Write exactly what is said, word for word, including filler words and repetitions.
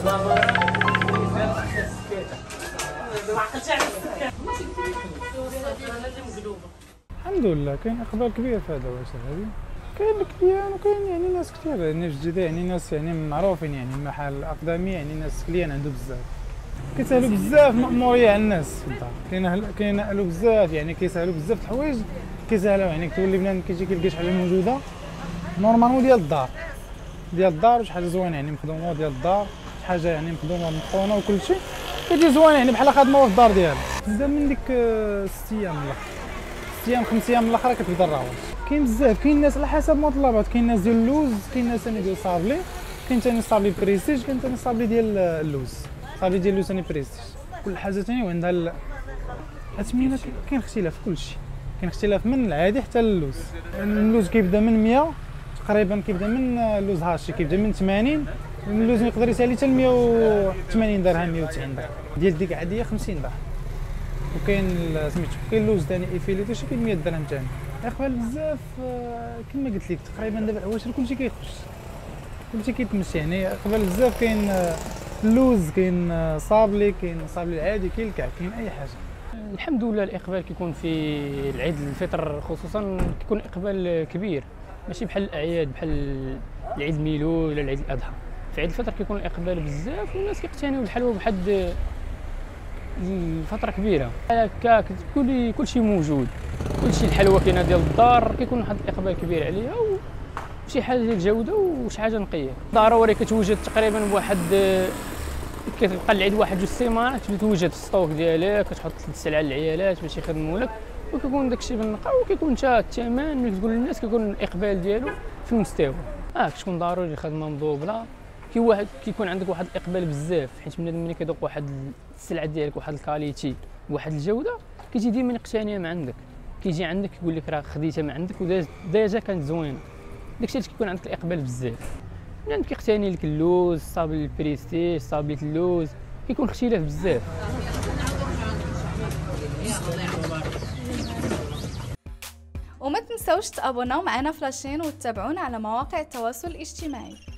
الحمد لله كاين اقبال كبير في هذا واش هذه كاين الكليان وكاين يعني ناس كثير يعني جديده يعني ناس يعني معروفين يعني المحل الاقدمي يعني ناس كليان عنده بزاف كيسهلوا بزاف مأمورية على الناس في الدار كاين كينقلوا بزاف يعني كيسهلوا بزاف الحوايج كيسهلوا يعني تولي بنادم كيجي كيلقى شي حاجه موجوده نورمالمون ديال الدار ديال الدار وشي حاجه زوينه يعني مخدومه ديال الدار شي حاجه يعني مخدومه مطحونه وكل شيء كتجي زوينه يعني بحال خادمه في الدار ديالها تبدا من ديك ست ايام من الاخر ست ايام خمس ايام من الاخر كتبدا الرواج كاين بزاف كاين ناس على حسب مطلبات كاين ناس ديال اللوز كاين ناس ثاني ديال صابلي كاين ثاني صابلي بريستيج كاين ثاني صابلي ديال اللوز صابلي ديال اللوز ثاني بريستيج كل حاجه ثاني وعندها الثمينه كاين اختلاف في كل شيء كاين اختلاف من العادي حتى اللوز اللوز كيبدا من مية تقريبا كيبدا من اللوز هاشي كيبدا من ثمانين اللوز يقدر يسالي حتى مية وثمانين درهم مية وتسعين درهم ديال ديك عاديه خمسين درهم وكاين سميتو كاين اللوز ثاني ايفيليتو شي كاين مية درهم ثاني اقبال بزاف كما قلت لك تقريبا دابا العواشر كلشي كيخش كلشي كيتمشى يعني اقبال بزاف كاين اللوز كاين صابلي كاين صابلي العادي كاين الكعك كاين اي حاجه الحمد لله الاقبال كيكون في العيد الفطر خصوصا كيكون اقبال كبير ماشي بحال الاعياد بحال العيد الميلود ولا العيد الاضحى في عيد الفطر كيكون الاقبال بزاف والناس كيقتنيو الحلوى بواحد الفتره كبيره هكا كل كلشي موجود كلشي الحلوى كاينه ديال الدار كيكون واحد الاقبال كبير عليها وشي حاجه ديال الجوده وشي حاجه نقيه ضروري كتوجد تقريبا بواحد كتبقى العيد واحد جوج سيمانات كتوجد في الستوك ديالك كتحط السلعه للعيالات باش يخدموا لك وكيكون داكشي بالنقاء وكيكون حتى الثمن ملي كتقول للناس كيكون الاقبال ديالو في المستوى اه كتكون ضروري خدمه مضوبله كي واحد كيكون عندك واحد الاقبال بزاف حيت بنادم ملي كيذوق واحد السلعه ديالك واحد الكاليتي بواحد الجوده كيجي ديما يقتنيها من عندك كيجي عندك يقول لك راه خديتها من عندك وديجا كانت زوينه داكشي اللي كيكون عندك الاقبال بزاف بنادم كيقتني لك اللوز صابلي البريستيج صابلي اللوز كيكون اختلاف بزاف. وما تنسوش تابوناو معنا في لاشين وتتابعونا على مواقع التواصل الاجتماعي.